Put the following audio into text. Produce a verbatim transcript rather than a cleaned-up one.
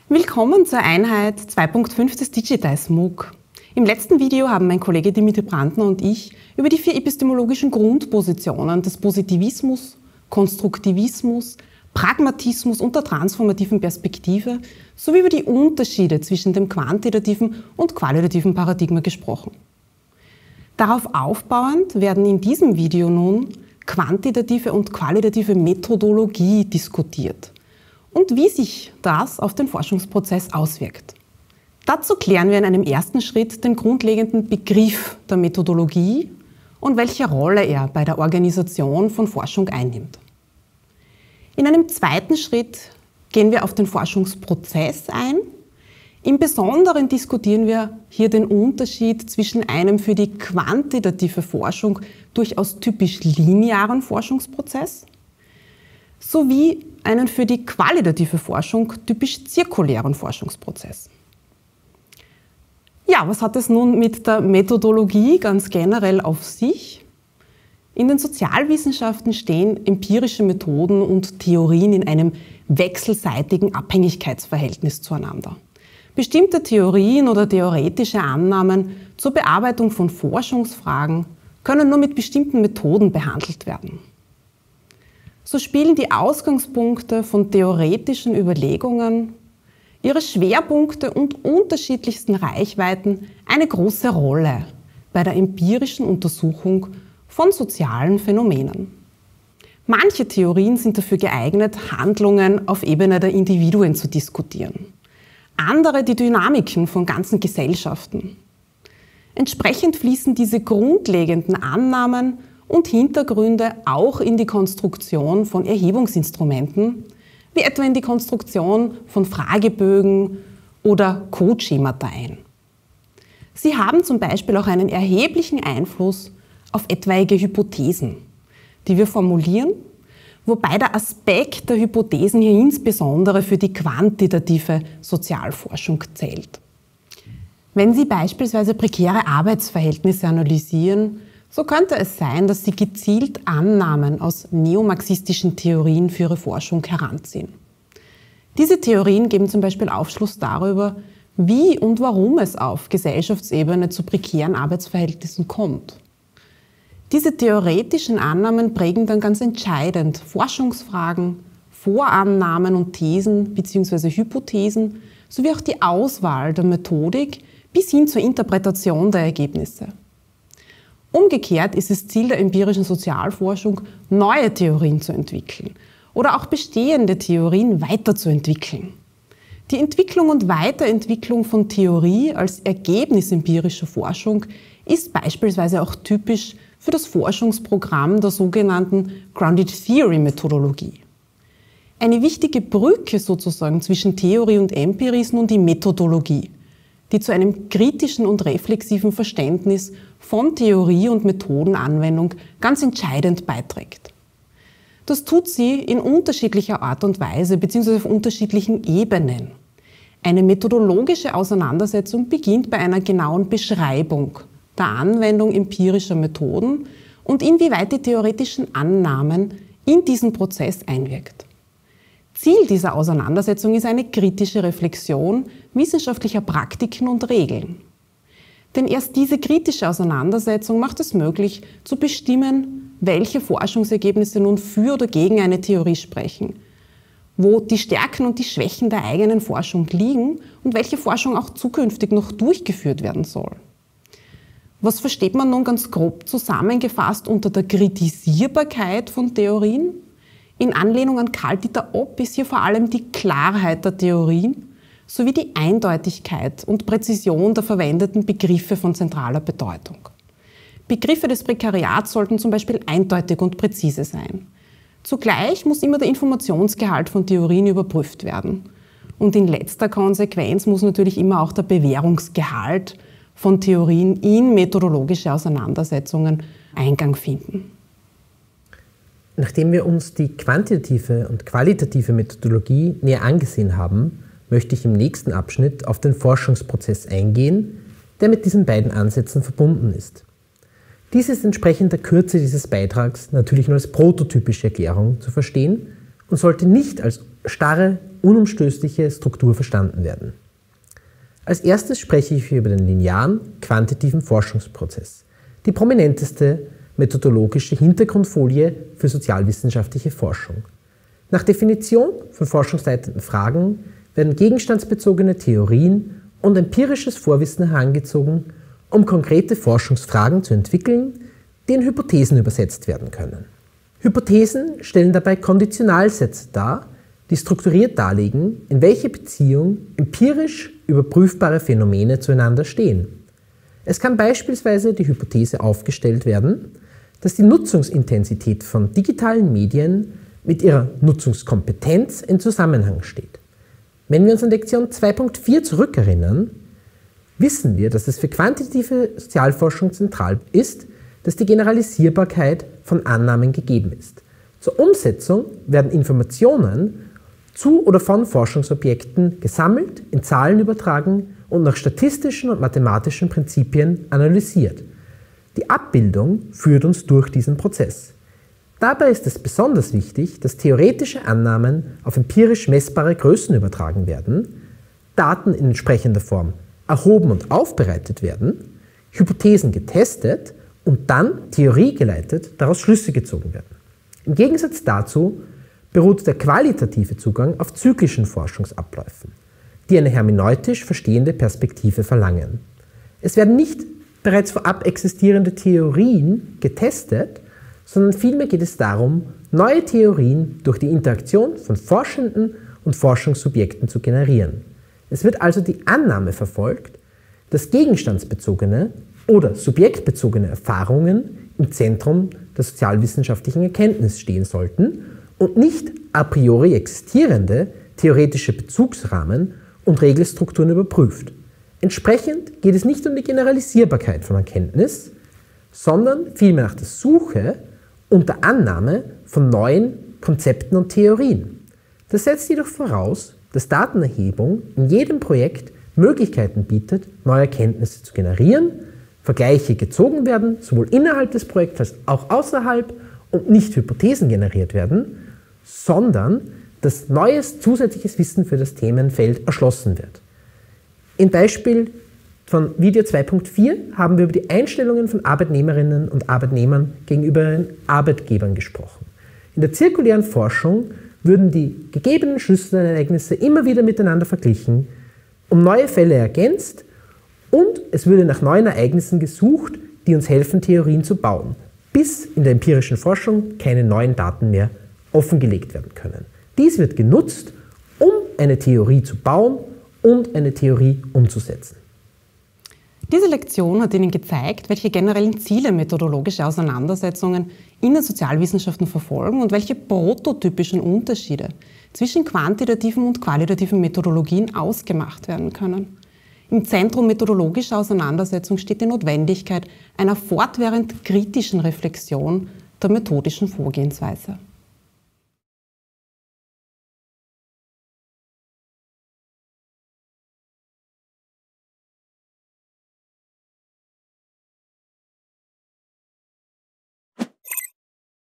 Willkommen zur Einheit zwei Punkt fünf des Digitize MOOC. Im letzten Video haben mein Kollege Dimitri Brandner und ich über die vier epistemologischen Grundpositionen des Positivismus, Konstruktivismus, Pragmatismus und der transformativen Perspektive sowie über die Unterschiede zwischen dem quantitativen und qualitativen Paradigma gesprochen. Darauf aufbauend werden in diesem Video nun quantitative und qualitative Methodologie diskutiert und wie sich das auf den Forschungsprozess auswirkt. Dazu klären wir in einem ersten Schritt den grundlegenden Begriff der Methodologie und welche Rolle er bei der Organisation von Forschung einnimmt. In einem zweiten Schritt gehen wir auf den Forschungsprozess ein. Im Besonderen diskutieren wir hier den Unterschied zwischen einem für die quantitative Forschung durchaus typisch linearen Forschungsprozess sowie einen für die qualitative Forschung typisch zirkulären Forschungsprozess. Ja, was hat es nun mit der Methodologie ganz generell auf sich? In den Sozialwissenschaften stehen empirische Methoden und Theorien in einem wechselseitigen Abhängigkeitsverhältnis zueinander. Bestimmte Theorien oder theoretische Annahmen zur Bearbeitung von Forschungsfragen können nur mit bestimmten Methoden behandelt werden. So spielen die Ausgangspunkte von theoretischen Überlegungen, ihre Schwerpunkte und unterschiedlichsten Reichweiten eine große Rolle bei der empirischen Untersuchung von sozialen Phänomenen. Manche Theorien sind dafür geeignet, Handlungen auf Ebene der Individuen zu diskutieren. Andere die Dynamiken von ganzen Gesellschaften. Entsprechend fließen diese grundlegenden Annahmen und Hintergründe auch in die Konstruktion von Erhebungsinstrumenten, wie etwa in die Konstruktion von Fragebögen oder Codeschemata ein. Sie haben zum Beispiel auch einen erheblichen Einfluss auf etwaige Hypothesen, die wir formulieren, wobei der Aspekt der Hypothesen hier insbesondere für die quantitative Sozialforschung zählt. Wenn Sie beispielsweise prekäre Arbeitsverhältnisse analysieren, so könnte es sein, dass Sie gezielt Annahmen aus neomarxistischen Theorien für Ihre Forschung heranziehen. Diese Theorien geben zum Beispiel Aufschluss darüber, wie und warum es auf Gesellschaftsebene zu prekären Arbeitsverhältnissen kommt. Diese theoretischen Annahmen prägen dann ganz entscheidend Forschungsfragen, Vorannahmen und Thesen bzw. Hypothesen sowie auch die Auswahl der Methodik bis hin zur Interpretation der Ergebnisse. Umgekehrt ist es Ziel der empirischen Sozialforschung, neue Theorien zu entwickeln oder auch bestehende Theorien weiterzuentwickeln. Die Entwicklung und Weiterentwicklung von Theorie als Ergebnis empirischer Forschung ist beispielsweise auch typisch für das Forschungsprogramm der sogenannten Grounded Theory Methodologie. Eine wichtige Brücke sozusagen zwischen Theorie und Empirie ist nun die Methodologie, die zu einem kritischen und reflexiven Verständnis von Theorie und Methodenanwendung ganz entscheidend beiträgt. Das tut sie in unterschiedlicher Art und Weise bzw. auf unterschiedlichen Ebenen. Eine methodologische Auseinandersetzung beginnt bei einer genauen Beschreibung der Anwendung empirischer Methoden und inwieweit die theoretischen Annahmen in diesen Prozess einwirkt. Ziel dieser Auseinandersetzung ist eine kritische Reflexion wissenschaftlicher Praktiken und Regeln. Denn erst diese kritische Auseinandersetzung macht es möglich, zu bestimmen, welche Forschungsergebnisse nun für oder gegen eine Theorie sprechen, wo die Stärken und die Schwächen der eigenen Forschung liegen und welche Forschung auch zukünftig noch durchgeführt werden soll. Was versteht man nun ganz grob zusammengefasst unter der Kritisierbarkeit von Theorien? In Anlehnung an Karl-Dieter Opp ist hier vor allem die Klarheit der Theorien sowie die Eindeutigkeit und Präzision der verwendeten Begriffe von zentraler Bedeutung. Begriffe des Prekariats sollten zum Beispiel eindeutig und präzise sein. Zugleich muss immer der Informationsgehalt von Theorien überprüft werden. Und in letzter Konsequenz muss natürlich immer auch der Bewährungsgehalt von Theorien in methodologische Auseinandersetzungen Eingang finden. Nachdem wir uns die quantitative und qualitative Methodologie näher angesehen haben, möchte ich im nächsten Abschnitt auf den Forschungsprozess eingehen, der mit diesen beiden Ansätzen verbunden ist. Dies ist entsprechend der Kürze dieses Beitrags natürlich nur als prototypische Erklärung zu verstehen und sollte nicht als starre, unumstößliche Struktur verstanden werden. Als erstes spreche ich über den linearen, quantitativen Forschungsprozess, die prominenteste methodologische Hintergrundfolie für sozialwissenschaftliche Forschung. Nach Definition von forschungsleitenden Fragen werden gegenstandsbezogene Theorien und empirisches Vorwissen herangezogen, um konkrete Forschungsfragen zu entwickeln, die in Hypothesen übersetzt werden können. Hypothesen stellen dabei Konditionalsätze dar, die strukturiert darlegen, in welcher Beziehung empirisch überprüfbare Phänomene zueinander stehen. Es kann beispielsweise die Hypothese aufgestellt werden, dass die Nutzungsintensität von digitalen Medien mit ihrer Nutzungskompetenz in Zusammenhang steht. Wenn wir uns an Lektion zwei Punkt vier zurückerinnern, wissen wir, dass es für quantitative Sozialforschung zentral ist, dass die Generalisierbarkeit von Annahmen gegeben ist. Zur Umsetzung werden Informationen zu oder von Forschungsobjekten gesammelt, in Zahlen übertragen und nach statistischen und mathematischen Prinzipien analysiert. Die Abbildung führt uns durch diesen Prozess. Dabei ist es besonders wichtig, dass theoretische Annahmen auf empirisch messbare Größen übertragen werden, Daten in entsprechender Form erhoben und aufbereitet werden, Hypothesen getestet und dann theoriegeleitet daraus Schlüsse gezogen werden. Im Gegensatz dazu beruht der qualitative Zugang auf zyklischen Forschungsabläufen, die eine hermeneutisch verstehende Perspektive verlangen. Es werden nicht bereits vorab existierende Theorien getestet, sondern vielmehr geht es darum, neue Theorien durch die Interaktion von Forschenden und Forschungssubjekten zu generieren. Es wird also die Annahme verfolgt, dass gegenstandsbezogene oder subjektbezogene Erfahrungen im Zentrum der sozialwissenschaftlichen Erkenntnis stehen sollten und nicht a priori existierende theoretische Bezugsrahmen und Regelstrukturen überprüft. Entsprechend geht es nicht um die Generalisierbarkeit von Erkenntnis, sondern vielmehr nach der Suche und der Annahme von neuen Konzepten und Theorien. Das setzt jedoch voraus, dass Datenerhebung in jedem Projekt Möglichkeiten bietet, neue Erkenntnisse zu generieren, Vergleiche gezogen werden, sowohl innerhalb des Projekts als auch außerhalb und nicht Hypothesen generiert werden, sondern dass neues zusätzliches Wissen für das Themenfeld erschlossen wird. Im Beispiel von Video zwei Punkt vier haben wir über die Einstellungen von Arbeitnehmerinnen und Arbeitnehmern gegenüber ihren Arbeitgebern gesprochen. In der zirkulären Forschung würden die gegebenen Schlüsselereignisse immer wieder miteinander verglichen, um neue Fälle ergänzt und es würde nach neuen Ereignissen gesucht, die uns helfen, Theorien zu bauen, bis in der empirischen Forschung keine neuen Daten mehr offengelegt werden können. Dies wird genutzt, um eine Theorie zu bauen und eine Theorie umzusetzen. Diese Lektion hat Ihnen gezeigt, welche generellen Ziele methodologische Auseinandersetzungen in den Sozialwissenschaften verfolgen und welche prototypischen Unterschiede zwischen quantitativen und qualitativen Methodologien ausgemacht werden können. Im Zentrum methodologischer Auseinandersetzung steht die Notwendigkeit einer fortwährend kritischen Reflexion der methodischen Vorgehensweise.